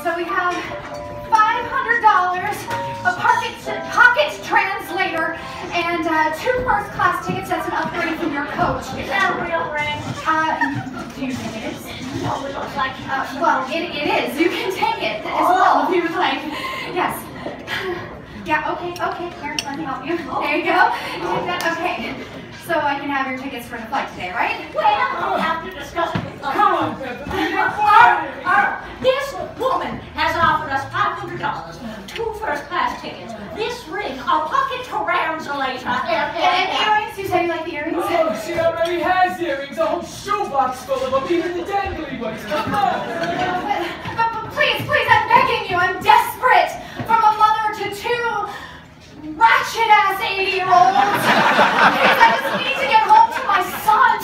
So we have $500, a pocket translator, and 2 first-class tickets. That's an upgrade from your coach. Is that a real ring? Do you think it is? No, it looks like well, it is. You can take it as well if you would like. Yes. Yeah, okay. Here, let me help you. There you go. You take that. Okay. So I can have your tickets for the flight today, right? Well, we'll have to discuss it. Come on, Pepper. This woman has offered us $500, 2 first-class tickets, this ring, a pocket translator, And earrings? You said you like the earrings? Oh, she already has earrings, a whole shoebox full of them, even the dangly ones. Come on. But please, I'm begging you. I'm desperate. From a mother to 2 ratchet-ass 80-year-olds. Please, I just need to get home to my son.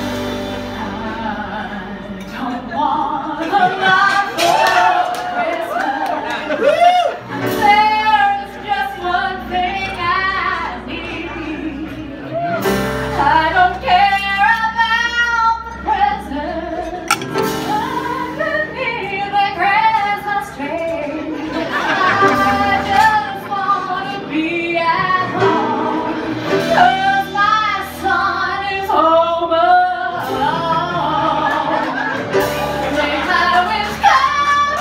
I don't want a lot for Christmas. There's just one thing I need. I don't care about the presents underneath the Christmas tree. I just want to be at home, 'cause my son is home alone. Make my wish come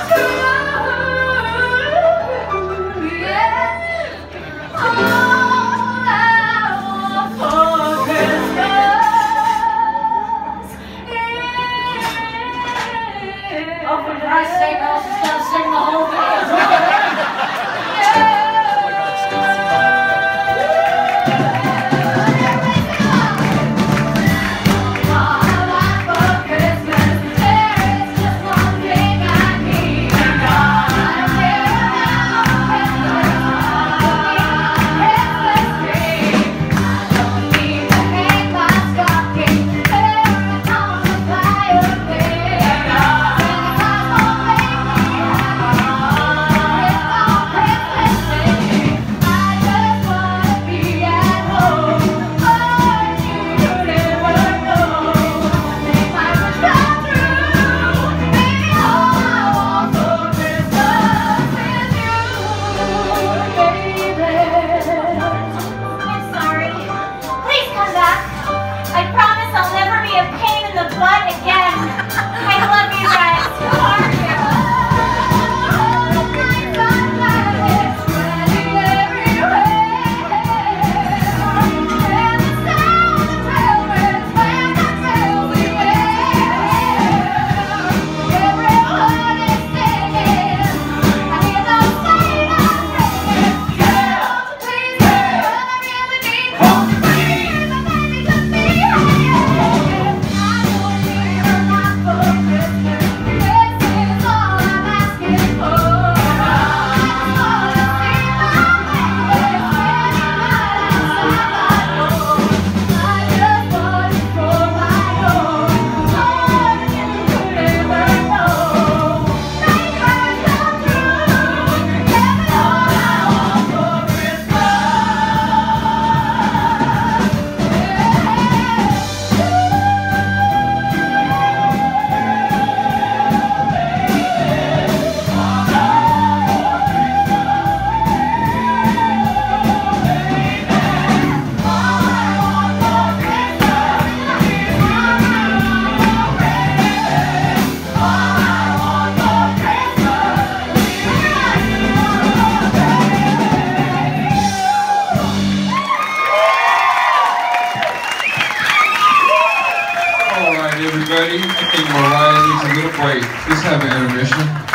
true, yeah. All I want for Christmas is... Oh, for Christ's sake, I was just gonna sing the whole thing. Everybody, I think Mariah needs a little break. Let's have an intermission.